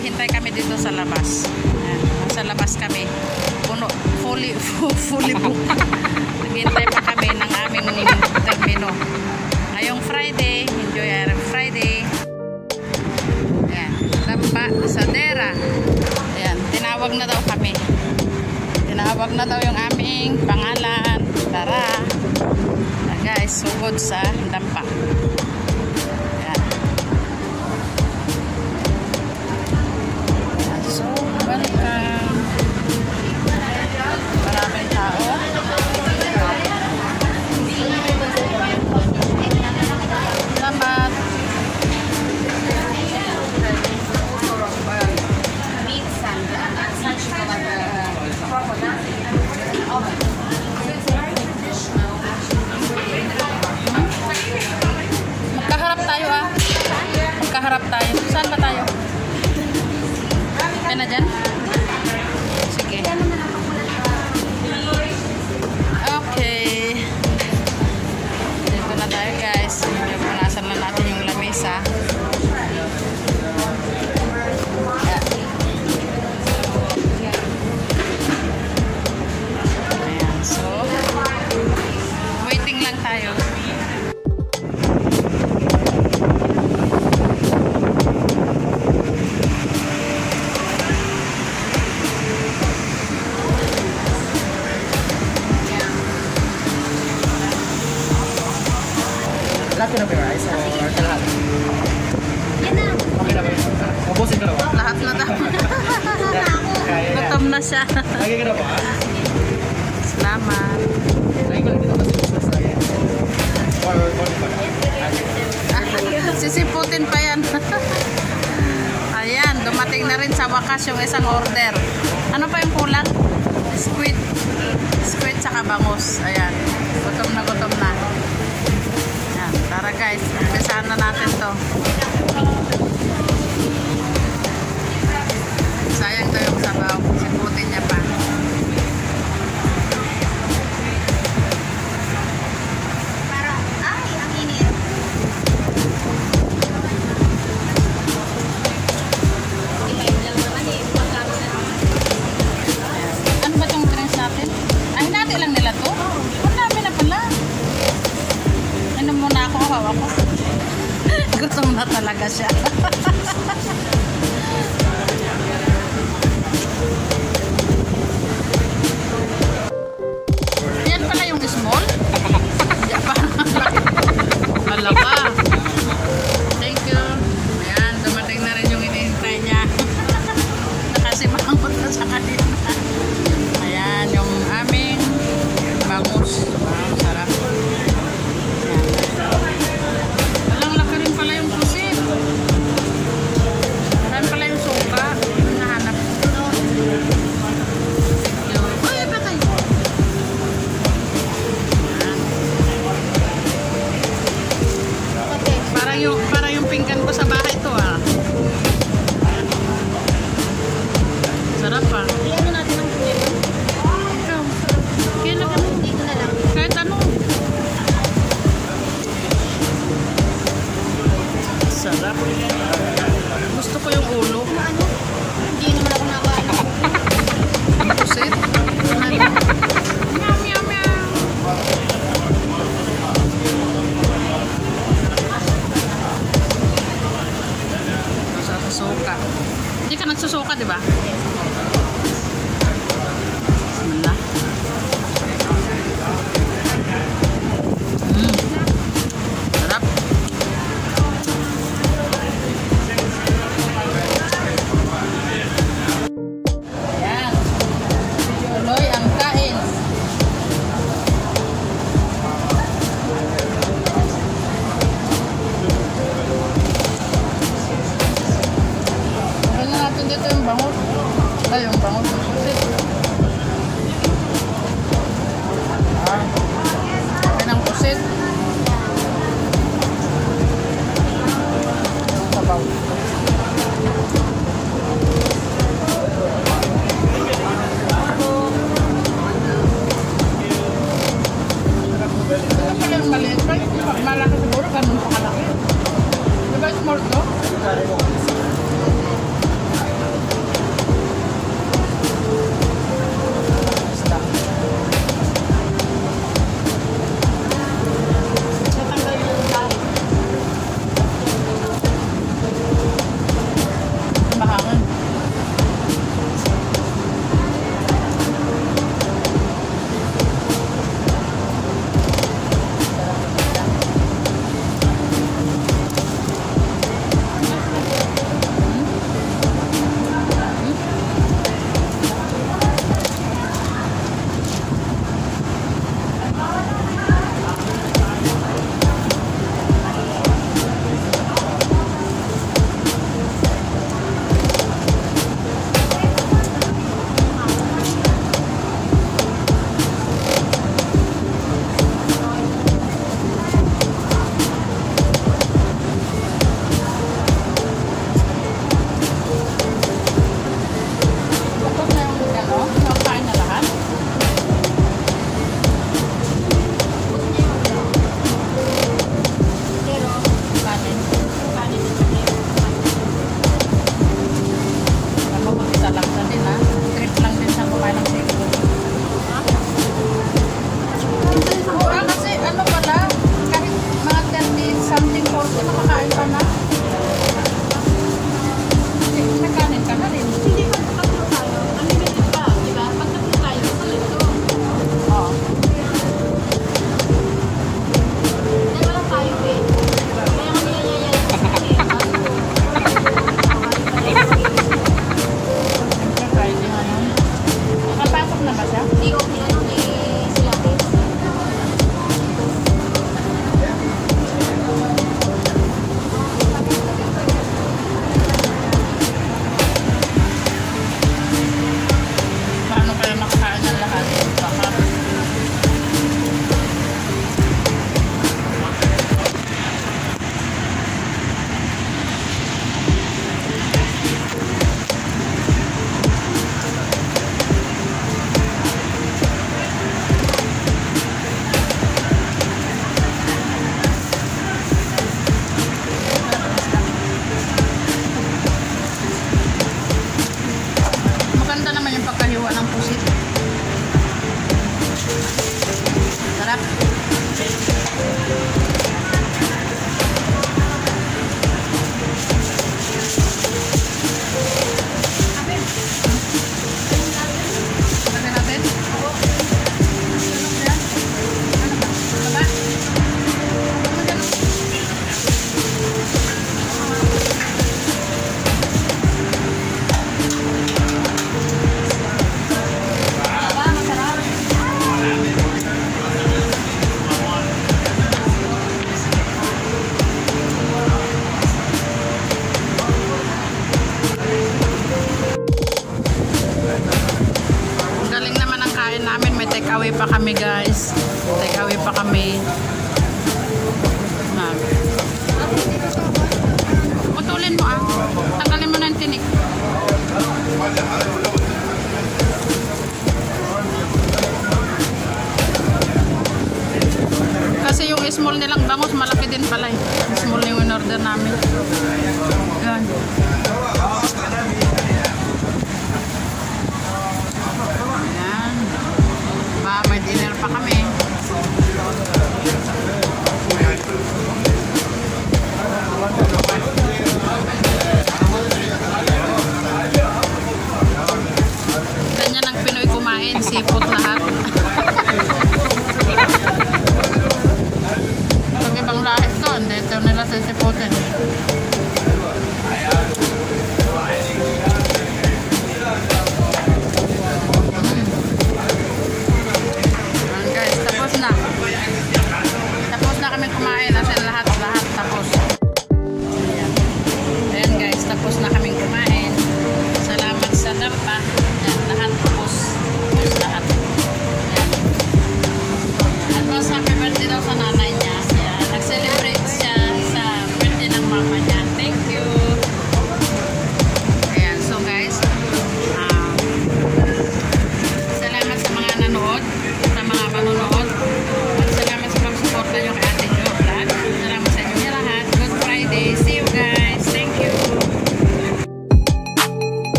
naghihintay kami dito sa labas. Ayan, sa labas kami. Puno, fully booked. Naghihintay pa kami ng aming termino. Ngayong Friday, enjoy our Friday. Ayan, Dampa sa Dera. Ayan, tinawag na daw kami. Tinawag na daw yung aming pangalan. Tara. Guys, sugod sa Dampa. Ayan. So, welcome. Maraming tao. Salamat. Magkaharap tayo. Saan ba tayo? Kaya na dyan? Sige. Okay. Dito na tayo guys. Punasan na natin yung lamesa. Ayan. So, waiting lang tayo. Lahat na ba yung rice or lahat? Yan na. Okay na ba yun? Mabusin ka na ba? Lahat na daw. Gutom na siya. Lagi ka na ba? Salamat. Lagi ko lang dito kasi business na yan. Or Sisiputin pa yan. Ayan, dumating na rin sa wakas yung isang order. Ano pa yung kulang? Squid. Squid saka bangus. Ayan, gutom na gutom na. Ayan, tara guys, umpisahan na natin to. Sayang to yung sabaw. Siputin niya pa. Gutom na talaga siya. Yan pala yung small. Malaka. Thank you. Ayan, dumating na rin yung inihintay niya. Nakasimangot na sa kanina. Ayan, yung aming bangus. Wow, sarap. Para yung pinggan ko sa bahay to ah. Sarap ah. Iyan na natin ang kulay. Ikaw. Kaya na ano? Dito na lang. Kahit ano. Sarap. Gusto ko yung ulo. Ano? Hindi naman ako nakaano. Ang pusit. Meow, meow, meow. Suka. Hindi ka nagsusuka, di ba? Bismillah. Sarap. Ayan. Tuloy ang kain. Dito yung bangus. Ay, yung bangus. Ayan ang pusit. Sabaw. Ito pala yung maliit. Malaki siguro. Ganun pa kalaki. Diba small to? Mag-take away pa kami guys. Take away pa kami.